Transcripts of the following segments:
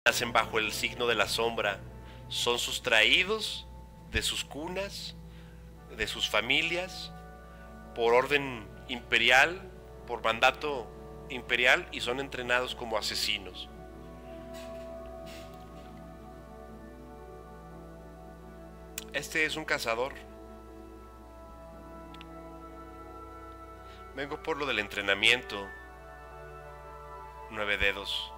nacen bajo el signo de la sombra son sustraídos de sus cunas, de sus familias, por orden imperial, por mandato imperial, y son entrenados como asesinos. Este es un cazador. Vengo por lo del entrenamiento. 9 dedos.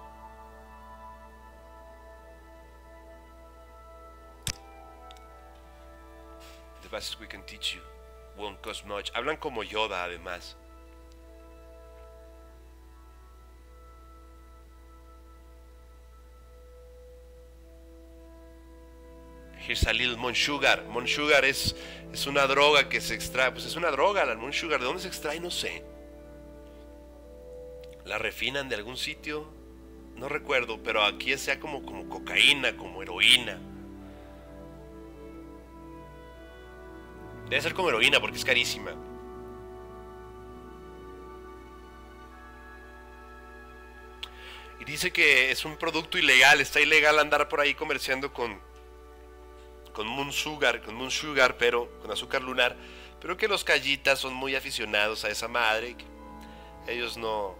The best we can teach you won't cost much. Hablan como Yoda, además. Here's a little Moon Sugar. Moon Sugar es una droga que se extrae. Pues es una droga la Moon Sugar. ¿De dónde se extrae? No sé. La refinan de algún sitio. No recuerdo, pero aquí sea como cocaína, como heroína. Debe ser como heroína porque es carísima. Y dice que es un producto ilegal. Está ilegal andar por ahí comerciando con Moon Sugar, pero con azúcar lunar. Pero que los callitas son muy aficionados a esa madre. Que ellos no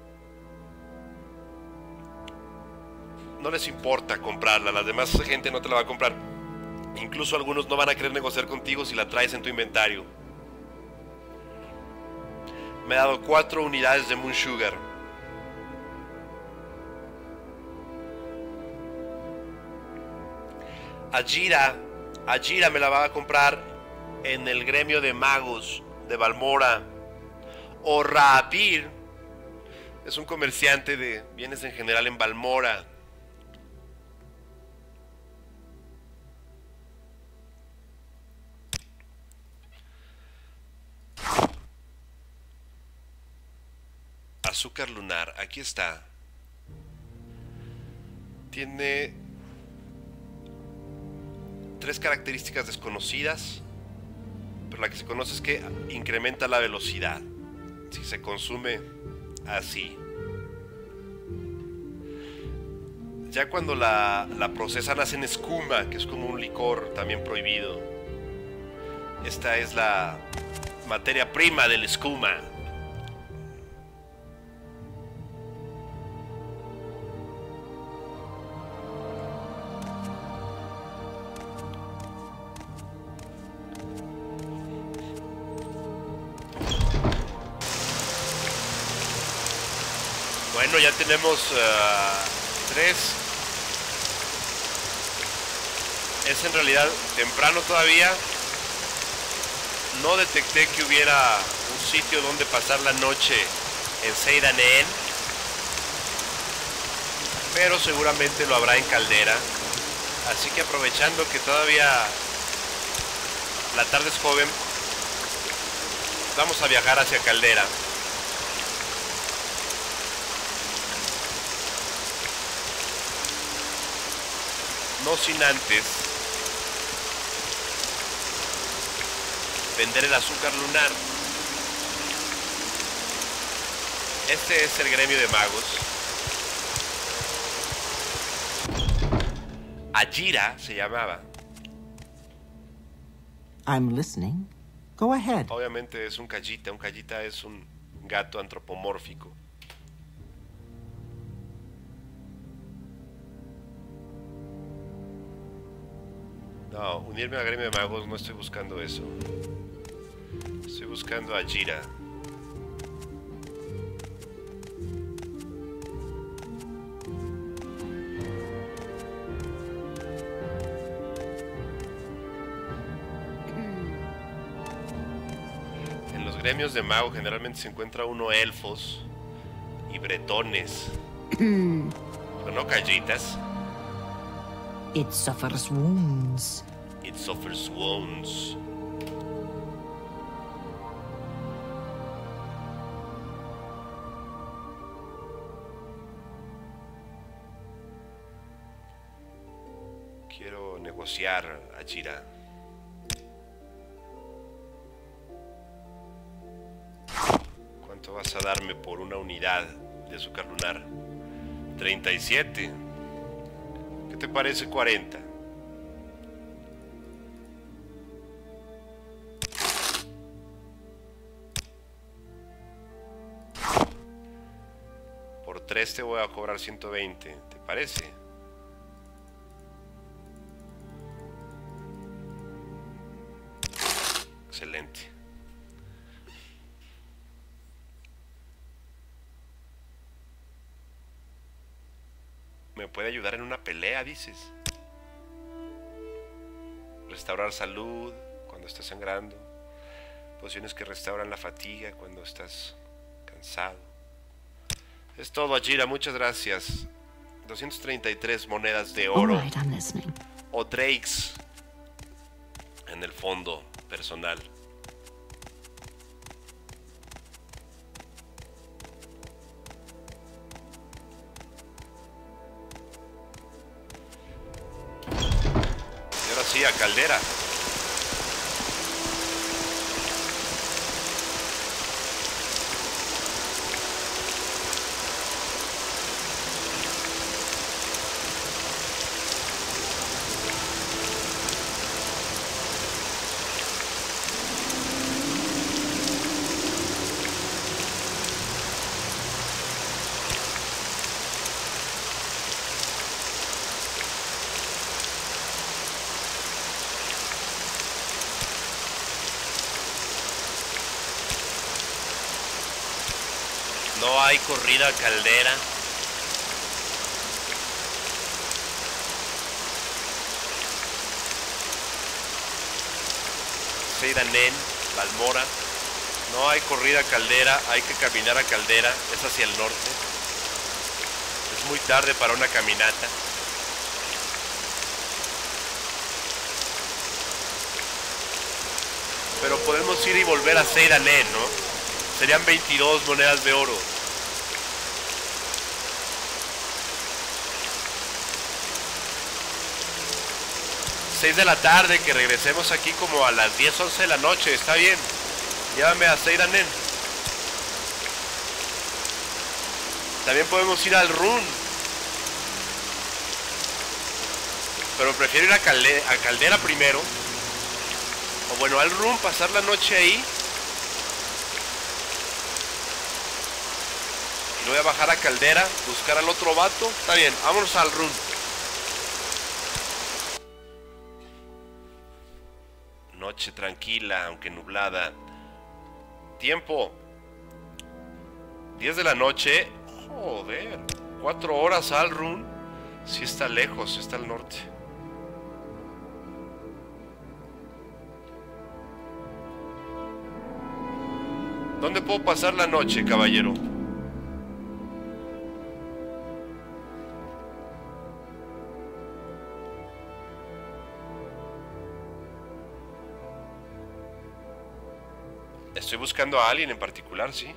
les importa comprarla. La demás gente no te la va a comprar. Incluso algunos no van a querer negociar contigo si la traes en tu inventario. Me ha dado 4 unidades de Moon Sugar. Ajira me la va a comprar en el gremio de magos de Balmora. O Raapir es un comerciante de bienes en general en Balmora. Azúcar lunar, aquí está. Tiene 3 características desconocidas, pero la que se conoce es que incrementa la velocidad si se consume así. Ya cuando la procesan hacen espuma, que es como un licor también prohibido. Esta es la materia prima del espuma. Bueno, ya tenemos 3. Es en realidad temprano todavía. No detecté que hubiera un sitio donde pasar la noche en Seidanen, pero seguramente lo habrá en Caldera. Así que aprovechando que todavía la tarde es joven, vamos a viajar hacia Caldera. No sin antes vender el azúcar lunar. Este es el gremio de magos. Ajira se llamaba. I'm listening. Go ahead. Obviamente es un callita. Un callita es un gato antropomórfico. No, unirme al gremio de magos, no estoy buscando eso. Estoy buscando a Ajira. En los gremios de mago generalmente se encuentra uno elfos y bretones. Pero no callitas. It suffers wounds. It suffers wounds. Quiero negociar, Ajira. ¿Cuánto vas a darme por una unidad de azúcar lunar? 37. te parece 40? Por 3 te voy a cobrar 120, ¿te parece? Excelente. ¿Me puede ayudar en una pelea, dices? Restaurar salud cuando estás sangrando. Pociones que restauran la fatiga cuando estás cansado. Es todo, Ajira, muchas gracias. 233 monedas de All oro. right, I'm listening. O drakes en el fondo personal. Y ahora sí, a Caldera. No hay corrida a Caldera. Seidanen, Balmora. No hay corrida a Caldera, hay que caminar a Caldera, es hacia el norte. Es muy tarde para una caminata. Pero podemos ir y volver a Seidanen, ¿no? Serían 22 monedas de oro. Seis de la tarde, que regresemos aquí como a las 10, 11 de la noche. Está bien. Llévame a Seidanen. También podemos ir al Run. Pero prefiero ir a Caldera primero. O bueno, al Run, pasar la noche ahí. Y voy a bajar a Caldera, buscar al otro vato. Está bien, vámonos al Run. Noche tranquila, aunque nublada. Tiempo 10 de la noche. Joder, 4 horas al Run. Sí está lejos, está al norte. ¿Dónde puedo pasar la noche, caballero? Estoy buscando a alguien en particular, sí.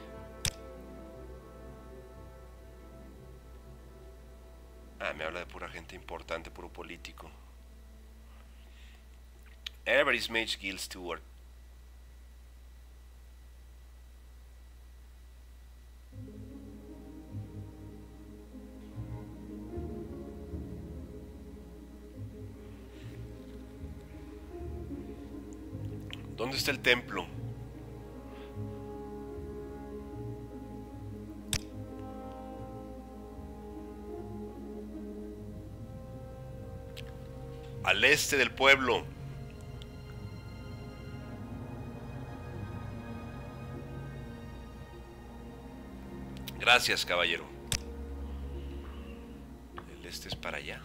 Ah, me habla de pura gente importante, puro político. Everybody's Mage Guild Steward. ¿Dónde está el templo? Al este del pueblo. Gracias, caballero. El este es para allá.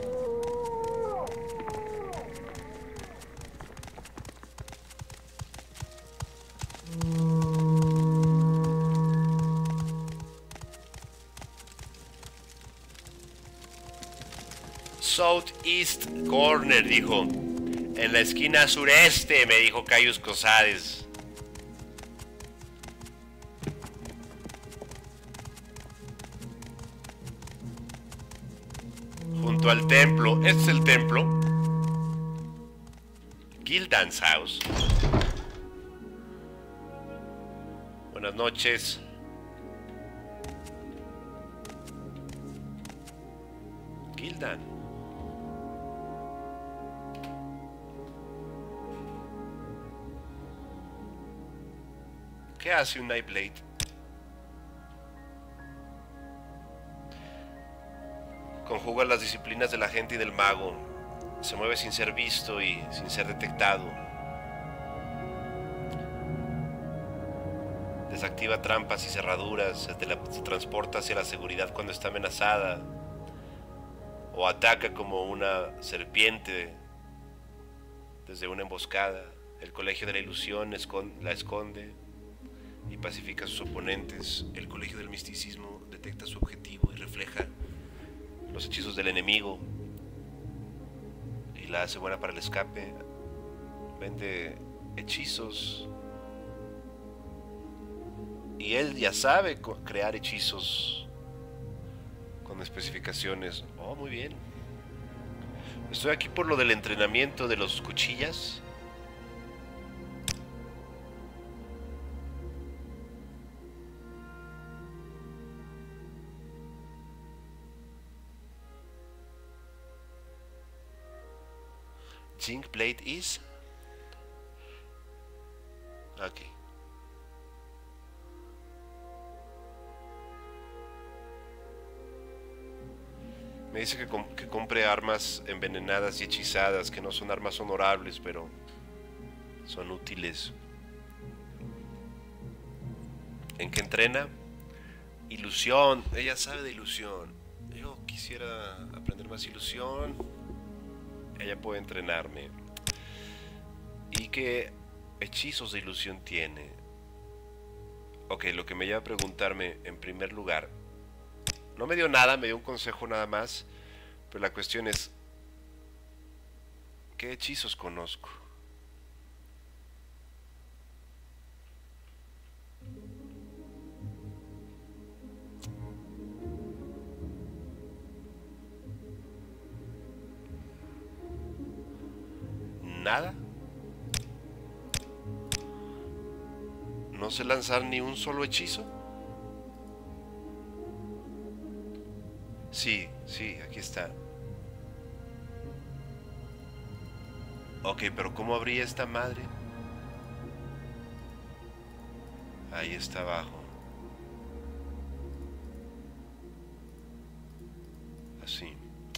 Southeast Corner, dijo. En la esquina sureste, me dijo Caius Cosades. Junto al templo. Este es el templo. Gildan's House. Buenas noches. Gildan. ¿Qué hace un Nightblade? Conjuga las disciplinas del agente y del mago. Se mueve sin ser visto y sin ser detectado. Desactiva trampas y cerraduras. Se transporta hacia la seguridad cuando está amenazada. O ataca como una serpiente desde una emboscada. El Colegio de la Ilusión la esconde y pacifica a sus oponentes. El Colegio del Misticismo detecta su objetivo y refleja los hechizos del enemigo y la hace buena para el escape. Vende hechizos y él ya sabe crear hechizos con especificaciones. Oh, muy bien. Estoy aquí por lo del entrenamiento de los cuchillas. Zinc Blade is. Ok. Me dice que compre armas envenenadas y hechizadas, que no son armas honorables, pero son útiles. ¿En qué entrena? Ilusión. Ella sabe de ilusión. Yo quisiera aprender más ilusión. Ella puede entrenarme. ¿Y qué hechizos de ilusión tiene? Ok, lo que me lleva a preguntarme en primer lugar. No me dio nada, me dio un consejo nada más. Pero la cuestión es, ¿qué hechizos conozco? Nada. No sé lanzar ni un solo hechizo. Sí, aquí está. Ok, pero ¿cómo abría esta madre? Ahí está abajo. Así.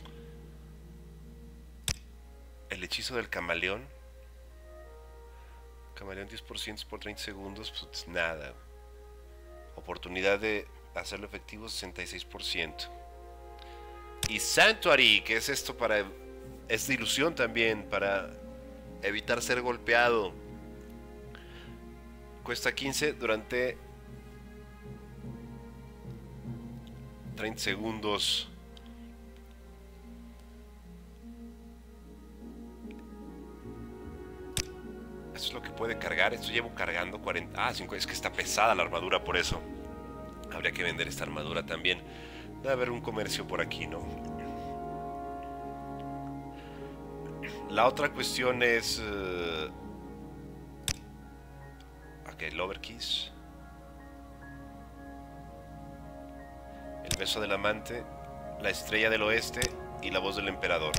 El hechizo del camaleón. Camaleón 10% por 30 segundos. Pues nada. Oportunidad de hacerlo efectivo 66%. Y Sanctuary, que es esto para... Es de ilusión también, para evitar ser golpeado. Cuesta 15 durante 30 segundos. Esto es lo que puede cargar. Esto llevo cargando 40... Ah, 5. Es que está pesada la armadura, por eso. Habría que vender esta armadura también. Debe haber un comercio por aquí, ¿no? La otra cuestión es... ok, Lover Kiss. El beso del amante. La estrella del oeste. Y la voz del emperador.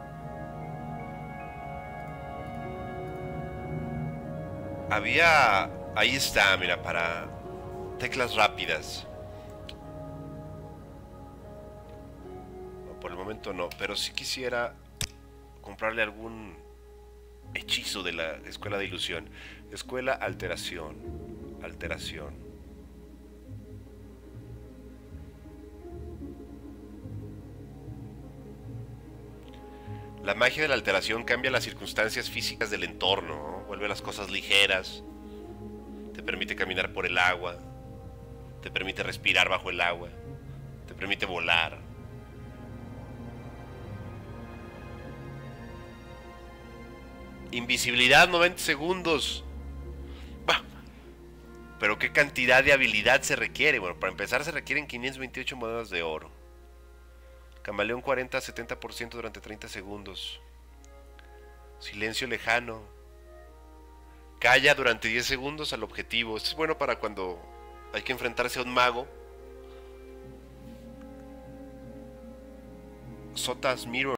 Había... Ahí está, mira, para teclas rápidas. Por el momento no, pero si quisiera comprarle algún hechizo de la escuela de ilusión. Escuela alteración. Alteración. La magia de la alteración cambia las circunstancias físicas del entorno, ¿no? Vuelve las cosas ligeras. Te permite caminar por el agua. Te permite respirar bajo el agua. Te permite volar. Invisibilidad 90 segundos. Bah. Pero qué cantidad de habilidad se requiere. Bueno, para empezar se requieren 528 monedas de oro. Camaleón 40 a 70% durante 30 segundos. Silencio lejano. Calla durante 10 segundos al objetivo. Esto es bueno para cuando hay que enfrentarse a un mago. Sota's Mirror.